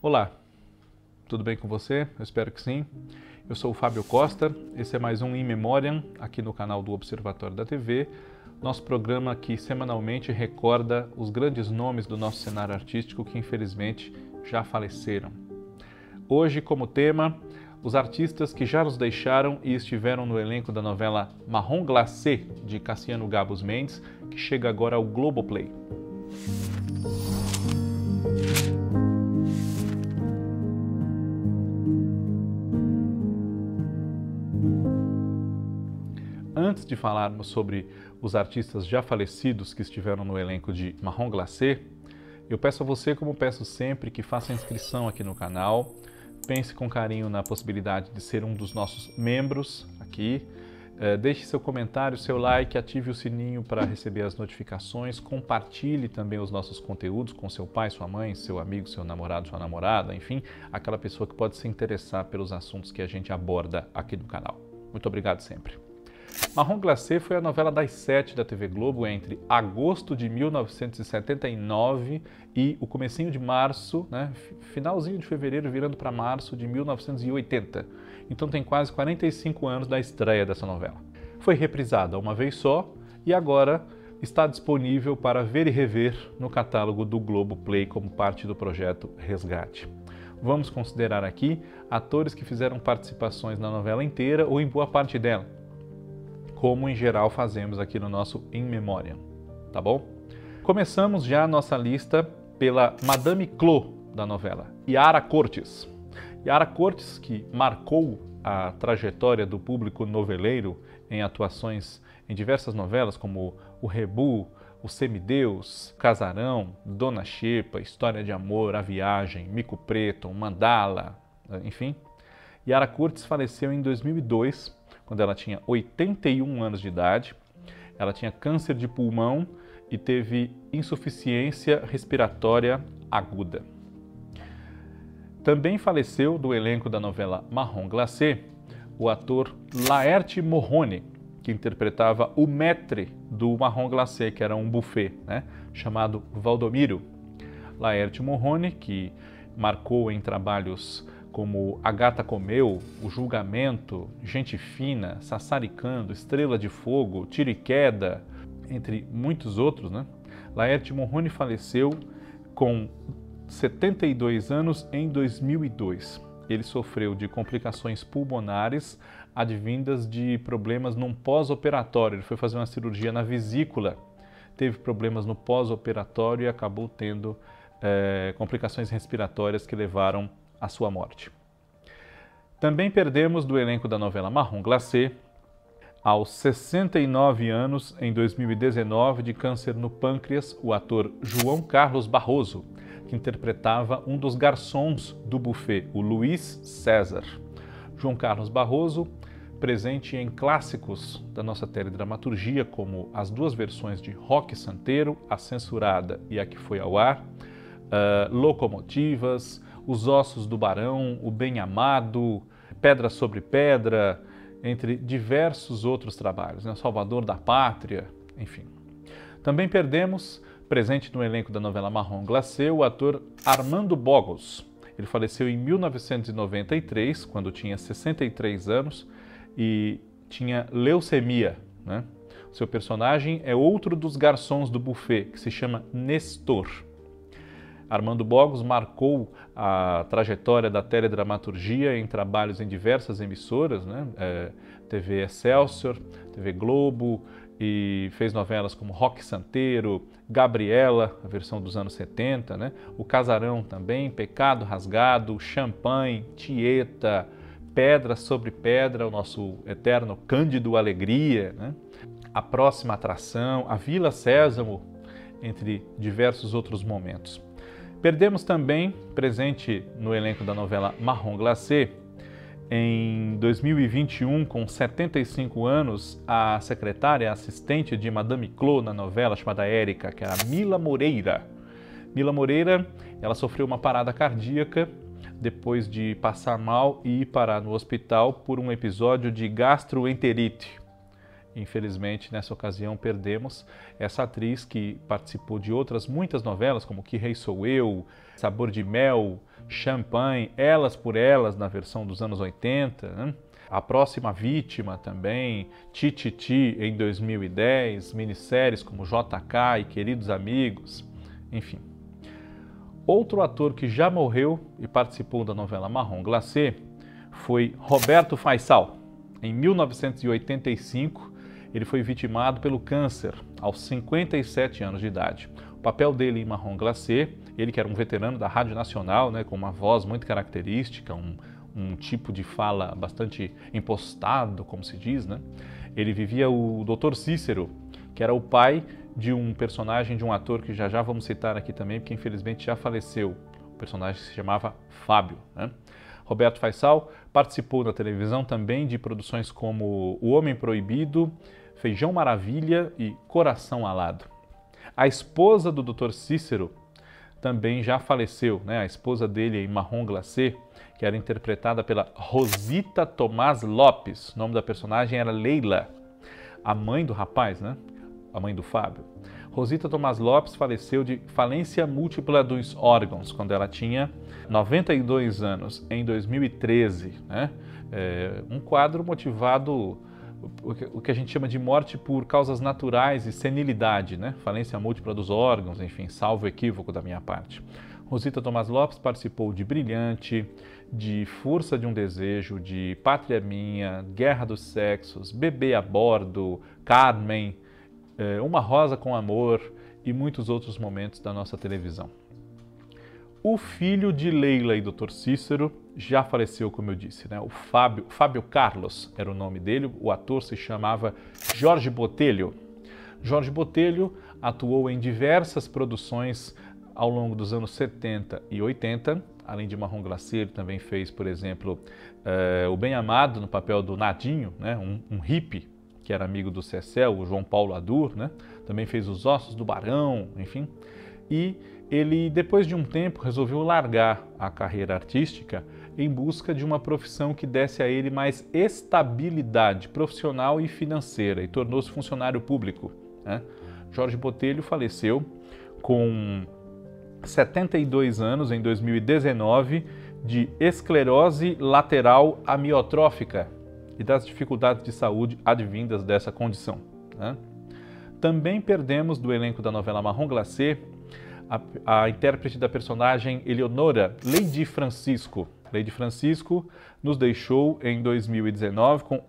Olá, tudo bem com você? Eu espero que sim. Eu sou o Fábio Costa, esse é mais um In Memoriam aqui no canal do Observatório da TV, nosso programa que semanalmente recorda os grandes nomes do nosso cenário artístico que infelizmente já faleceram. Hoje, como tema, os artistas que já nos deixaram e estiveram no elenco da novela Marrom Glacé, de Cassiano Gabos Mendes, que chega agora ao Globoplay. Antes de falarmos sobre os artistas já falecidos que estiveram no elenco de Marrom Glacé, eu peço a você, como peço sempre, que faça a inscrição aqui no canal, pense com carinho na possibilidade de ser um dos nossos membros aqui, deixe seu comentário, seu like, ative o sininho para receber as notificações, compartilhe também os nossos conteúdos com seu pai, sua mãe, seu amigo, seu namorado, sua namorada, enfim, aquela pessoa que pode se interessar pelos assuntos que a gente aborda aqui no canal. Muito obrigado sempre. Marrom Glacé foi a novela das 7 da TV Globo entre agosto de 1979 e o comecinho de março, finalzinho de fevereiro virando para março de 1980. Então tem quase 45 anos da estreia dessa novela. Foi reprisada uma vez só e agora está disponível para ver e rever no catálogo do Globoplay como parte do projeto Resgate. Vamos considerar aqui atores que fizeram participações na novela inteira ou em boa parte dela, como em geral fazemos aqui no nosso In Memoriam, tá bom? Começamos já a nossa lista pela Madame Clô da novela, Yara Cortes. Yara Cortes, que marcou a trajetória do público noveleiro em atuações em diversas novelas, como O Rebu, O Semideus, Casarão, Dona Xepa, História de Amor, A Viagem, Mico Preto, Mandala, enfim. Yara Cortes faleceu em 2002, quando ela tinha 81 anos de idade. Ela tinha câncer de pulmão e teve insuficiência respiratória aguda. Também faleceu do elenco da novela Marrom Glacé o ator Laerte Morrone, que interpretava o maître do Marrom Glacé, que era um buffet, chamado Valdomiro. Laerte Morrone, que marcou em trabalhos como A Gata Comeu, O Julgamento, Gente Fina, Sassaricando, Estrela de Fogo, Tiro e Queda, entre muitos outros, Laerte Morrone faleceu com 72 anos em 2002. Ele sofreu de complicações pulmonares advindas de problemas num pós-operatório. Ele foi fazer uma cirurgia na vesícula, teve problemas no pós-operatório e acabou tendo complicações respiratórias que levaram à sua morte. Também perdemos do elenco da novela Marrom Glacé, aos 69 anos, em 2019, de câncer no pâncreas, o ator João Carlos Barroso, que interpretava um dos garçons do buffet, o Luiz César. João Carlos Barroso, presente em clássicos da nossa teledramaturgia, como as duas versões de Roque Santeiro, a censurada e a que foi ao ar, Locomotivas, Os Ossos do Barão, O Bem Amado, Pedra sobre Pedra, entre diversos outros trabalhos, Salvador da Pátria, enfim. Também perdemos, presente no elenco da novela Marrom Glacé, o ator Armando Bogos. Ele faleceu em 1993, quando tinha 63 anos e tinha leucemia. O seu personagem é outro dos garçons do buffet, que se chama Nestor. Armando Bogos marcou a trajetória da teledramaturgia em trabalhos em diversas emissoras, TV Excelsior, TV Globo, e fez novelas como Roque Santeiro, Gabriela, a versão dos anos 70, O Casarão também, Pecado Rasgado, Champanhe, Tieta, Pedra sobre Pedra, o nosso eterno Cândido Alegria, A Próxima Atração, A Vila Sésamo, entre diversos outros momentos. Perdemos também, presente no elenco da novela Marrom Glacé, em 2021, com 75 anos, a secretária assistente de Madame Clô na novela, chamada Érica, que era Mila Moreira. Mila Moreira, ela sofreu uma parada cardíaca depois de passar mal e ir parar no hospital por um episódio de gastroenterite. Infelizmente, nessa ocasião, perdemos essa atriz que participou de outras muitas novelas, como Que Rei Sou Eu, Sabor de Mel, Champagne, Elas por Elas, na versão dos anos 80, né? A Próxima Vítima também, Tititi em 2010, minisséries como JK e Queridos Amigos, enfim. Outro ator que já morreu e participou da novela Marrom Glacê foi Roberto Faisal. Em 1985, ele foi vitimado pelo câncer aos 57 anos de idade. O papel dele em Marrom Glacê, ele que era um veterano da Rádio Nacional, né, com uma voz muito característica, um tipo de fala bastante impostado, como se diz, né? Ele vivia o Dr. Cícero, que era o pai de um personagem, de um ator que já vamos citar aqui também, porque infelizmente já faleceu. O personagem se chamava Fábio, né? Roberto Faisal participou na televisão também de produções como O Homem Proibido, Feijão Maravilha e Coração Alado. A esposa do Dr. Cícero também já faleceu, né? A esposa dele em Marrom Glacê, que era interpretada pela Rosita Tomás Lopes. O nome da personagem era Leila, a mãe do rapaz, né? A mãe do Fábio. Rosita Tomás Lopes faleceu de falência múltipla dos órgãos, quando ela tinha 92 anos, em 2013. Né? Um quadro motivado, o que a gente chama de morte por causas naturais e senilidade, né? Falência múltipla dos órgãos, enfim, salvo equívoco da minha parte. Rosita Tomás Lopes participou de Brilhante, de Força de um Desejo, de Pátria Minha, Guerra dos Sexos, Bebê a Bordo, Carmen, Uma Rosa com Amor e muitos outros momentos da nossa televisão. O filho de Leila e Dr. Cícero já faleceu, como eu disse, né? O Fábio Carlos era o nome dele, o ator se chamava Jorge Botelho. Jorge Botelho atuou em diversas produções ao longo dos anos 70 e 80, além de Marrom Glacê, ele também fez, por exemplo, O Bem Amado no papel do Nadinho, né? um hippie que era amigo do Cecel, o João Paulo Adur, né? Também fez Os Ossos do Barão, enfim. E ele, depois de um tempo, resolveu largar a carreira artística em busca de uma profissão que desse a ele mais estabilidade profissional e financeira, e tornou-se funcionário público, né? Jorge Botelho faleceu com 72 anos em 2019 de esclerose lateral amiotrófica e das dificuldades de saúde advindas dessa condição, né? Também perdemos do elenco da novela Marrom Glacê a intérprete da personagem Eleonora, Lady Francisco. Lady Francisco nos deixou em 2019 com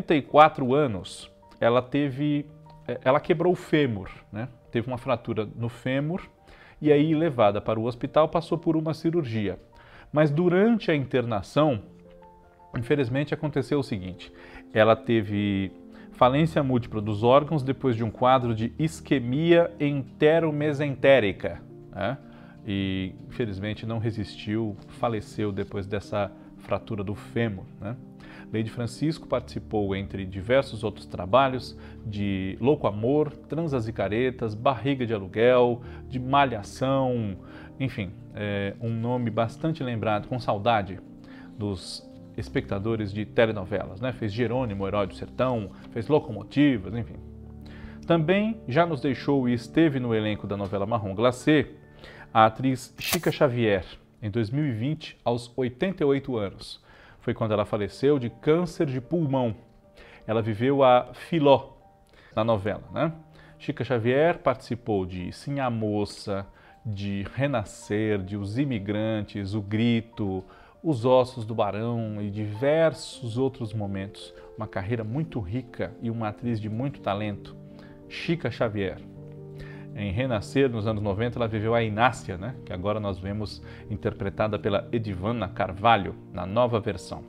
84 anos. Ela quebrou o fêmur, né? Teve uma fratura no fêmur e aí, levada para o hospital, passou por uma cirurgia. Mas durante a internação, infelizmente, aconteceu o seguinte: ela teve falência múltipla dos órgãos depois de um quadro de isquemia enteromesentérica, né? E, infelizmente, não resistiu, faleceu depois dessa fratura do fêmur, né? Lady Francisco participou, entre diversos outros trabalhos, de Louco Amor, Transas e Caretas, Barriga de Aluguel, de Malhação, enfim, um nome bastante lembrado, com saudade dos espectadores de telenovelas, né? Fez Jerônimo, Herói do Sertão, fez Locomotivas, enfim. Também já nos deixou e esteve no elenco da novela Marrom Glacê a atriz Chica Xavier, em 2020, aos 88 anos. Foi quando ela faleceu de câncer de pulmão. Ela viveu a Filó na novela, né? Chica Xavier participou de Sim a Moça, de Renascer, de Os Imigrantes, O Grito, Os Ossos do Barão e diversos outros momentos. Uma carreira muito rica e uma atriz de muito talento. Chica Xavier. Em Renascer, nos anos 90, ela viveu a Inácia, né? Que agora nós vemos interpretada pela Edivana Carvalho, na nova versão.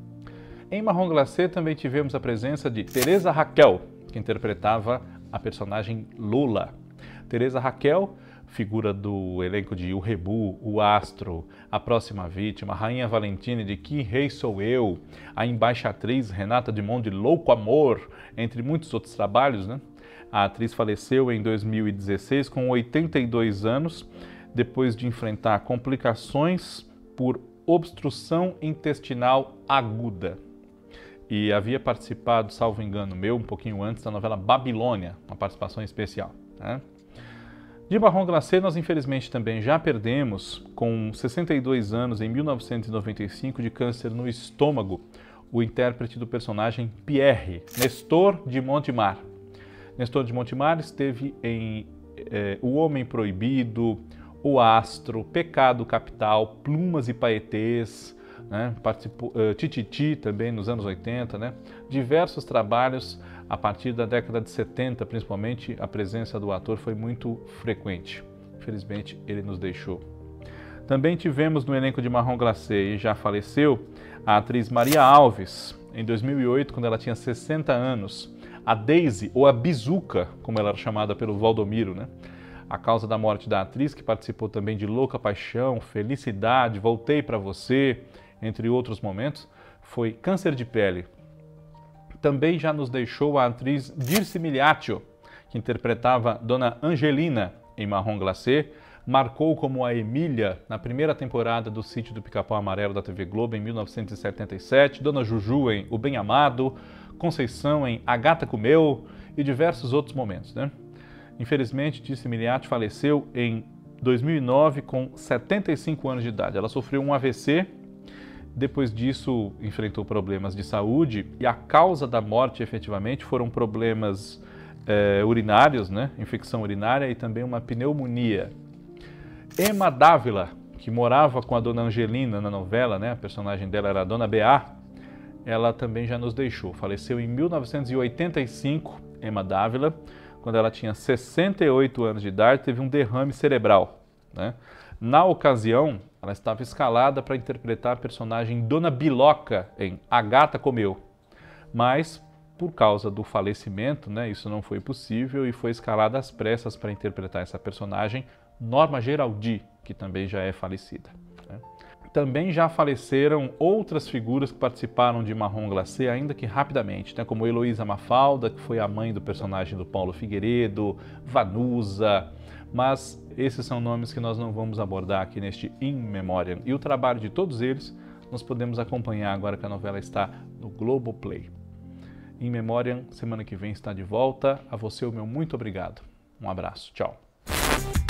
Em Marrom Glacê também tivemos a presença de Teresa Raquel, que interpretava a personagem Lola. Teresa Raquel, figura do elenco de O Rebu, O Astro, A Próxima Vítima, Rainha Valentina de Que Rei Sou Eu, a embaixatriz Renata Dumont de Louco Amor, entre muitos outros trabalhos, né? A atriz faleceu em 2016 com 82 anos, depois de enfrentar complicações por obstrução intestinal aguda. E havia participado, salvo engano meu, um pouquinho antes da novela Babilônia, uma participação especial, né? De Marrom Glacé, nós infelizmente também já perdemos, com 62 anos, em 1995, de câncer no estômago, o intérprete do personagem Pierre, Nestor de Montemar. Nestor de Montemar esteve em O Homem Proibido, O Astro, Pecado Capital, Plumas e Paetês, né? Participou, Tititi também nos anos 80, né? Diversos trabalhos. A partir da década de 70, principalmente, a presença do ator foi muito frequente. Infelizmente, ele nos deixou. Também tivemos no elenco de Marrom Glacé, e já faleceu, a atriz Maria Alves, em 2008, quando ela tinha 60 anos. A Daisy, ou a Bizuca, como ela era chamada pelo Valdomiro, né? A causa da morte da atriz, que participou também de Louca Paixão, Felicidade, Voltei pra Você, entre outros momentos, foi câncer de pele. Também já nos deixou a atriz Dirce Miliaccio, que interpretava Dona Angelina em Marrom Glacé, marcou como a Emília na primeira temporada do Sítio do Pica-Pau Amarelo da TV Globo em 1977, Dona Juju em O Bem Amado, Conceição em A Gata Comeu e diversos outros momentos, né? Infelizmente, Dirce Miliaccio faleceu em 2009 com 75 anos de idade. Ela sofreu um AVC. Depois disso, enfrentou problemas de saúde e a causa da morte, efetivamente, foram problemas urinários, né? Infecção urinária e também uma pneumonia. Emma Dávila, que morava com a Dona Angelina na novela, né? A personagem dela era a Dona Beá, ela também já nos deixou. Faleceu em 1985, Emma Dávila, quando ela tinha 68 anos de idade, teve um derrame cerebral, né? Na ocasião, ela estava escalada para interpretar a personagem Dona Biloca em A Gata Comeu, mas por causa do falecimento, né, isso não foi possível e foi escalada às pressas para interpretar essa personagem Norma Geraldi, que também já é falecida, né? Também já faleceram outras figuras que participaram de Marrom Glacé, ainda que rapidamente, né, como Heloísa Mafalda, que foi a mãe do personagem do Paulo Figueiredo, Vanusa, mas esses são nomes que nós não vamos abordar aqui neste In Memoriam. E o trabalho de todos eles nós podemos acompanhar agora que a novela está no Globoplay. In Memoriam, semana que vem está de volta. A você o meu muito obrigado. Um abraço. Tchau.